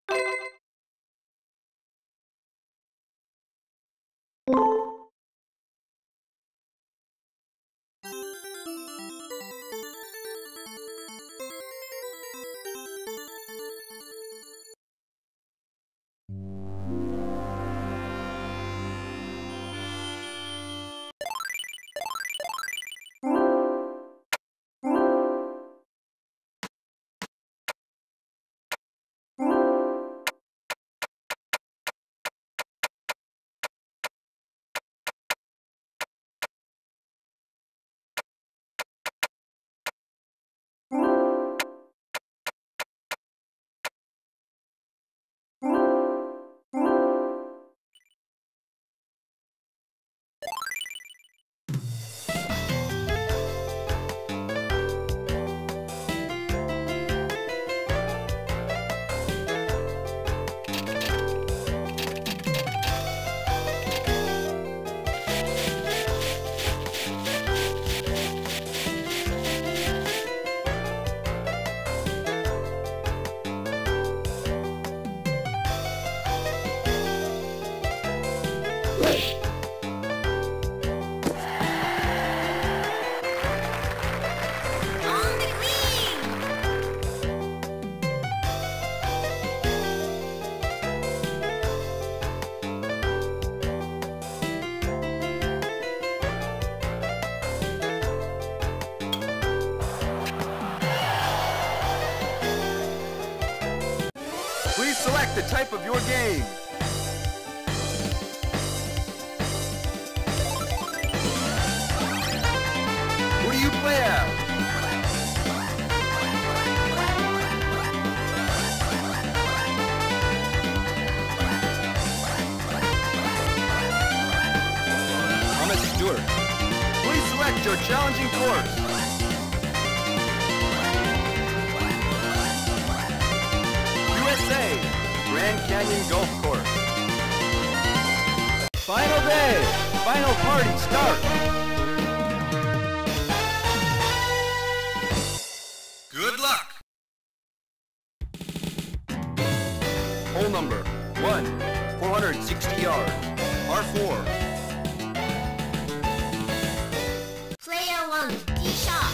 Please select the type of your game. Who do you play as? Thomas Stewart. Please select your challenging course. USA, Grand Canyon Golf Course. Final day, final party start. Good luck. Hole number 1, 460 yards, par 4. Player 1, tee shot.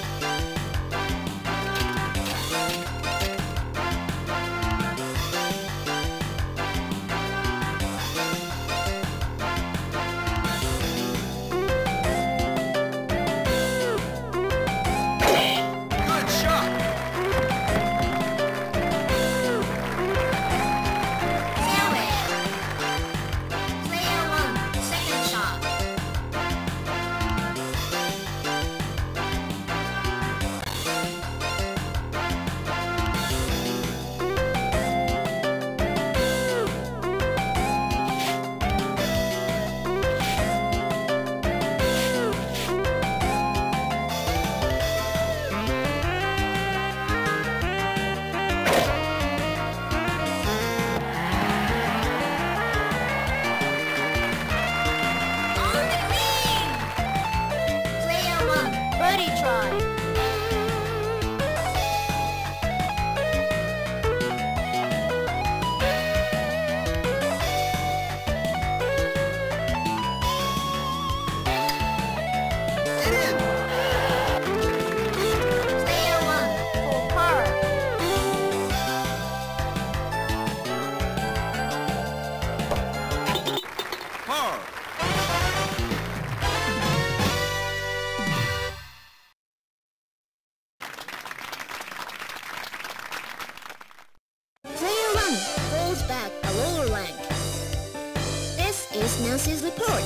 Back a lower rank. This is Nancy's report.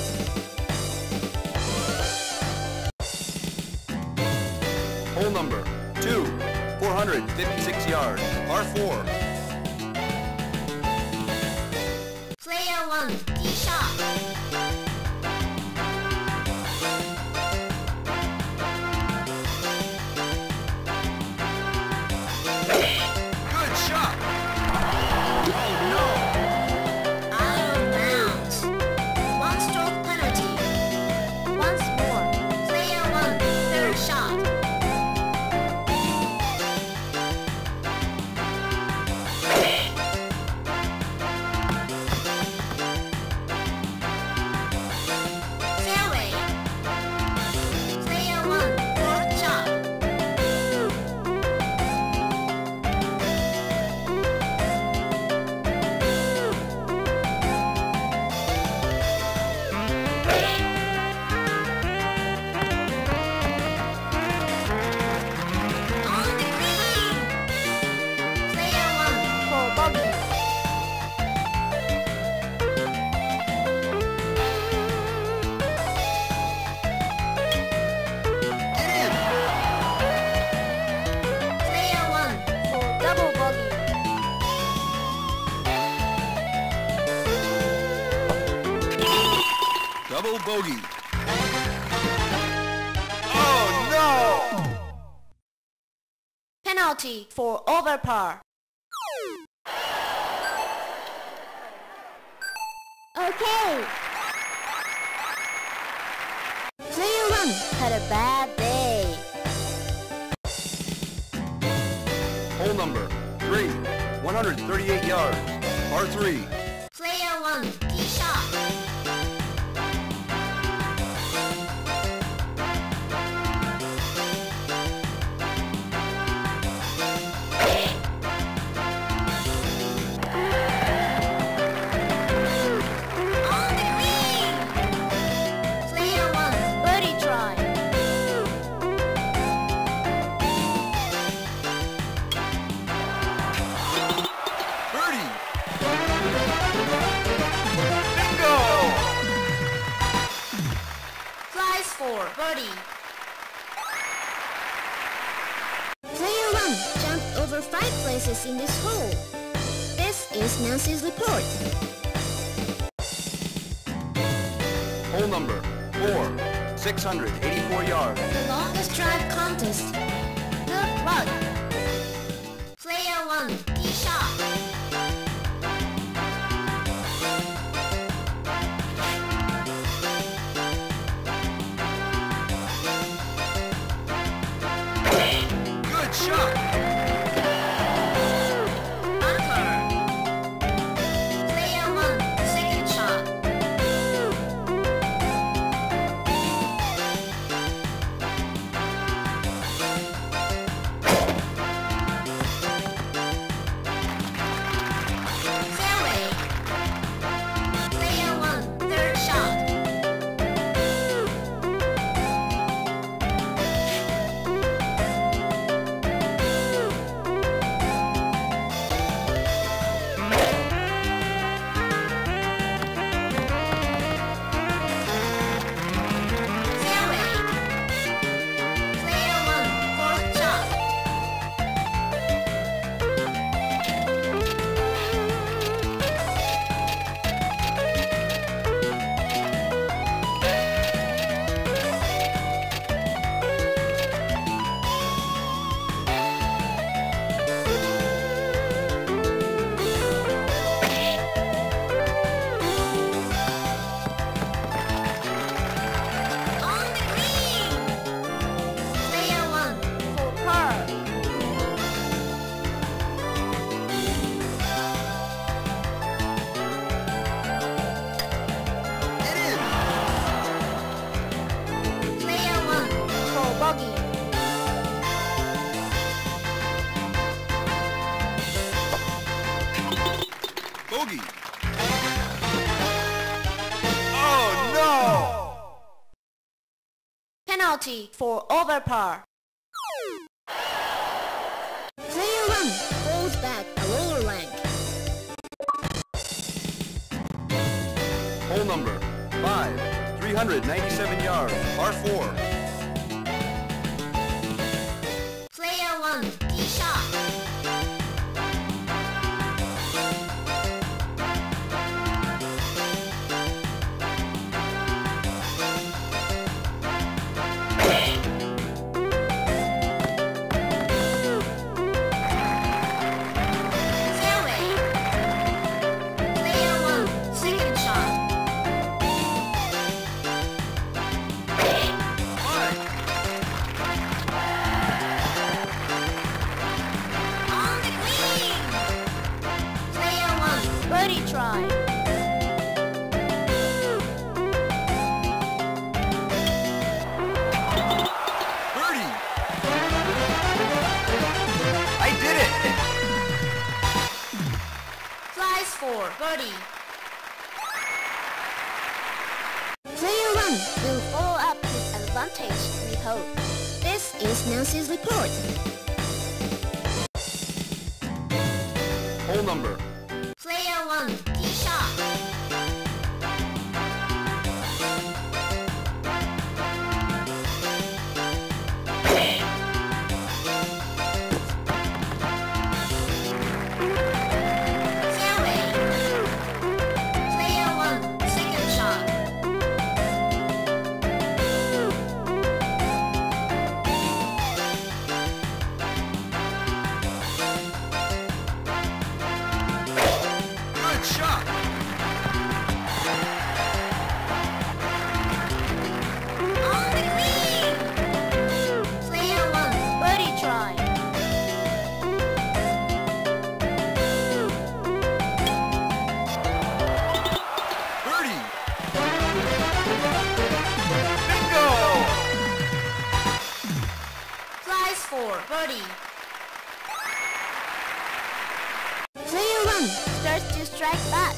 Hole number 2, 456 yards, par 4. Player 1, tee shot. Double bogey. Oh no! Penalty for over par. Okay. Player 1 had a bad day. Hole number 3, 138 yards, par 3. Player 1, tee shot. On the green. Player 1, birdie try. Birdie! Bingo! Flies for birdie. Player 1 jumped over 5 places in this hole. This is Nancy's report. Hole number 4, 684 yards. The longest drive contest. Good luck. Player 1, tee shot. Good shot! Bunker. Player 1, second shot. Fairway. Player 1, third shot. Fairway. Player 1, fourth shot. On the green. Player 1, for par. It in! Player 1, for bogey. Bogey! Oh no! Penalty for over par. Player 1 falls back a lower rank. Hole number 5, 397 yards, par 4. Player 1, tee shot. Fairway. Player 1, second shot. Fine! On the green. Player 1, birdie try. Birdie! I did it! Flies for birdie. Player 1 will follow up his advantage, we hope. This is Nancy's report. Hole number Player 1, tee shot. Fairway. Player 1, second shot. birdie. Player 1 starts to strike back.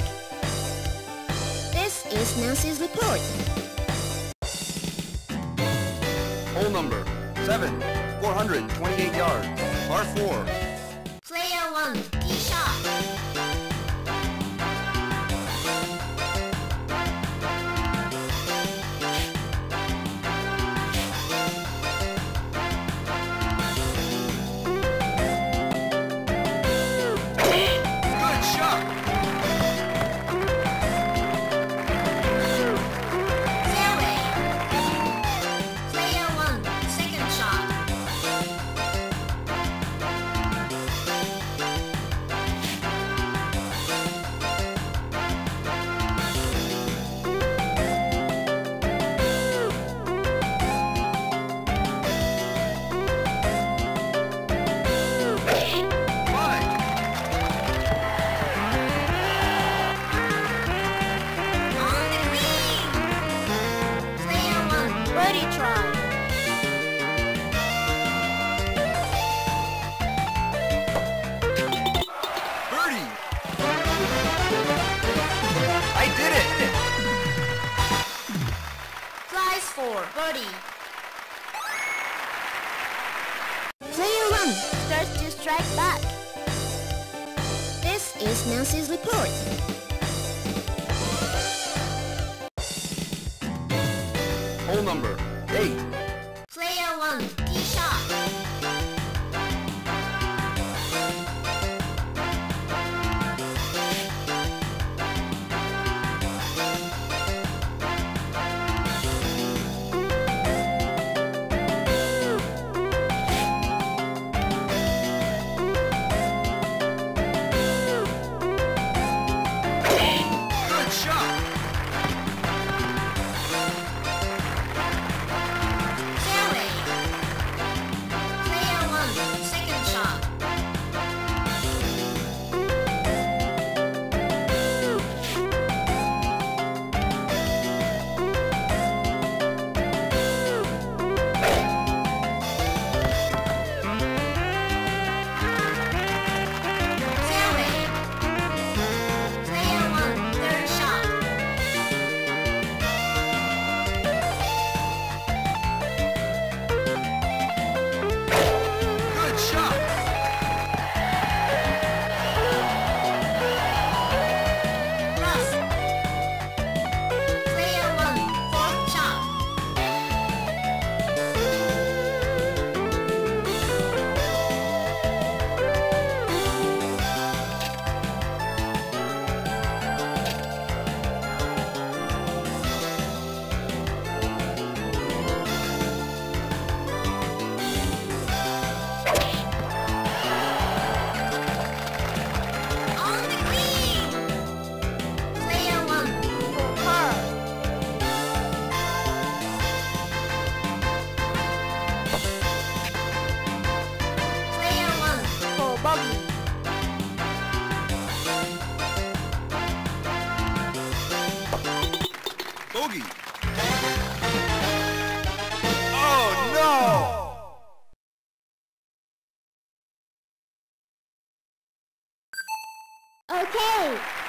This is Nancy's report. Hole number 7, 428 yards, par 4. Player 1, tee shot. Good shot! Fairway. Player 1, second shot. Fine! On the green. Player 1, birdie try. Birdie! I did it! Flies for birdie. Player 1 starts to strike back. This is Nancy's report. Hole number 8, Player 1, tee shot. good shot! Fairway. Player 1, second shot. Fairway. Player 1, third shot. Good shot! Plus. Player 1, fourth shot. On the green. Player 1, for par. Player 1, for bogey. Bogey! Oh no! Okay,